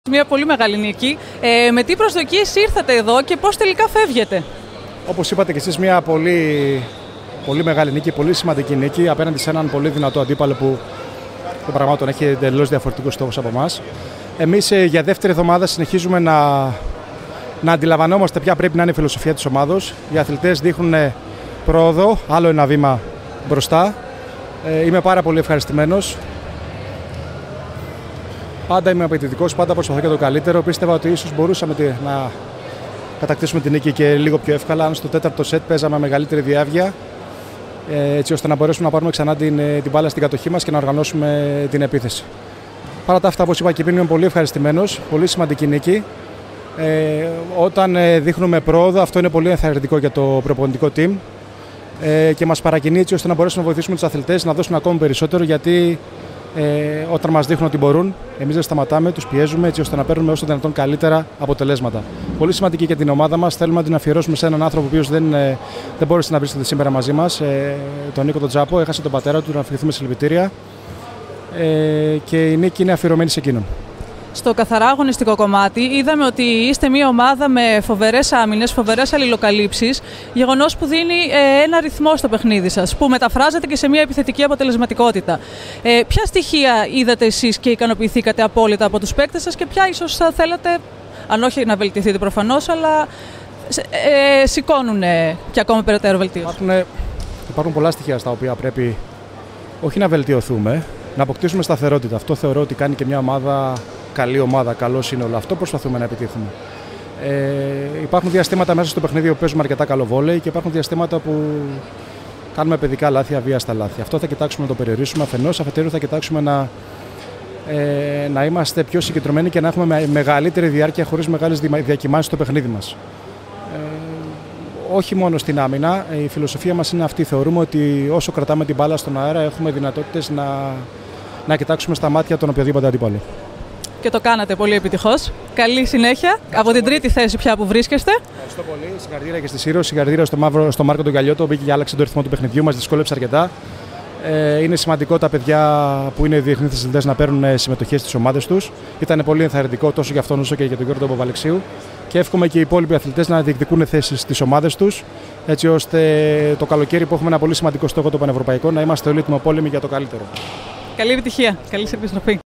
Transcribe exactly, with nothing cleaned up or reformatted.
Μια πολύ μεγάλη νίκη. Ε, με τι προσδοκίες ήρθατε εδώ και πώς τελικά φεύγετε? Όπως είπατε και εσείς, μια πολύ, πολύ μεγάλη νίκη, πολύ σημαντική νίκη απέναντι σε έναν πολύ δυνατό αντίπαλο που το πραγμάτων έχει εντελώς διαφορετικούς στόχους από εμάς. Εμείς ε, για δεύτερη εβδομάδα συνεχίζουμε να, να αντιλαμβανόμαστε ποια πρέπει να είναι η φιλοσοφία της ομάδος. Οι αθλητές δείχνουν πρόοδο, άλλο ένα βήμα μπροστά. Ε, είμαι πάρα πολύ ευχαριστημένος. Πάντα είμαι απαιτητικός, πάντα προσπαθώ για το καλύτερο. Πίστευα ότι ίσως μπορούσαμε να κατακτήσουμε την νίκη και λίγο πιο εύκολα. Αν στο τέταρτο σετ παίζαμε μεγαλύτερη διάβγεια, έτσι ώστε να μπορέσουμε να πάρουμε ξανά την, την μπάλα στην κατοχή μας και να οργανώσουμε την επίθεση. Παρά τα αυτά, όπως είπα και πριν, είμαι πολύ ευχαριστημένος. Πολύ σημαντική νίκη. Ε, όταν δείχνουμε πρόοδο, αυτό είναι πολύ ενθαρρυντικό για το προπονητικό team ε, και μας παρακινεί έτσι ώστε να μπορέσουμε να βοηθήσουμε τους αθλητές να δώσουν ακόμη περισσότερο, γιατί Ε, όταν μας δείχνουν ότι μπορούν, εμείς δεν σταματάμε, τους πιέζουμε έτσι ώστε να παίρνουμε όσο δυνατόν καλύτερα αποτελέσματα. Πολύ σημαντική για την ομάδα μας. Θέλουμε να την αφιερώσουμε σε έναν άνθρωπο ο οποίος δεν, ε, δεν μπόρεσε να βρίσκεται σήμερα μαζί μας, ε, τον Νίκο τον Τζάπο. Έχασε τον πατέρα του, να ευχηθούμε συλληπιτήρια. Ε, και η νίκη είναι αφιερωμένη σε εκείνον. Στο καθαρά αγωνιστικό κομμάτι, είδαμε ότι είστε μια ομάδα με φοβερές άμυνες, φοβερές αλληλοκαλύψεις, γεγονός που δίνει ε, ένα ρυθμό στο παιχνίδι σας, που μεταφράζεται και σε μια επιθετική αποτελεσματικότητα. Ε, ποια στοιχεία είδατε εσείς και ικανοποιηθήκατε απόλυτα από τους παίκτες σας και ποια ίσως θα θέλατε, αν όχι να βελτιωθείτε προφανώς, αλλά ε, σηκώνουν και ακόμα περαιτέρω βελτίωση? Υπάρχουν, υπάρχουν πολλά στοιχεία στα οποία πρέπει όχι να βελτιωθούμε, να αποκτήσουμε σταθερότητα. Αυτό θεωρώ ότι κάνει και μια ομάδα καλή ομάδα, καλό σύνολο. Αυτό προσπαθούμε να επιτύχουμε. Ε, υπάρχουν διαστήματα μέσα στο παιχνίδι που παίζουμε αρκετά καλό βόλεϊ και υπάρχουν διαστήματα που κάνουμε παιδικά λάθη, αβίαστα λάθη. Αυτό θα κοιτάξουμε να το περιορίσουμε αφενός. Αφετέρου, θα κοιτάξουμε να, ε, να είμαστε πιο συγκεντρωμένοι και να έχουμε μεγαλύτερη διάρκεια χωρίς μεγάλες διακυμάνσεις στο παιχνίδι μας. Ε, όχι μόνο στην άμυνα. Η φιλοσοφία μας είναι αυτή. Θεωρούμε ότι όσο κρατάμε την μπάλα στον αέρα, έχουμε δυνατότητες να, να κοιτάξουμε στα μάτια τον οποιοδήποτε αντίπαλο. Και το κάνατε πολύ επιτυχώς. Καλή συνέχεια. Ευχαριστώ από την τρίτη θέση πια που βρίσκεστε. Ευχαριστώ πολύ. Συγχαρητήρια και στη Σύρο, συγχαρητήρια στο, Μαύρο, στο Μάρκο τον Καλλιώτο, μπήκε και άλλαξε το ρυθμό του παιχνιδιού, μας δυσκόλεψε αρκετά. Ε, είναι σημαντικό τα παιδιά που είναι διεθνείς αθλητές να παίρνουν συμμετοχή στις ομάδες τους. Ήταν πολύ ενθαρρυντικό τόσο για αυτόν όσο και για τον Γιώργο Παπαλεξίου. Και εύχομαι και οι υπόλοιποι αθλητές να διεκδικούν θέσεις στις ομάδες τους, έτσι ώστε το καλοκαίρι που έχουμε ένα πολύ σημαντικό στόχο, το πανευρωπαϊκό, να είμαστε όλοι έτοιμοι πόλεμοι για το καλύτερο. Καλή επιτυχία. Καλή επιστροφή.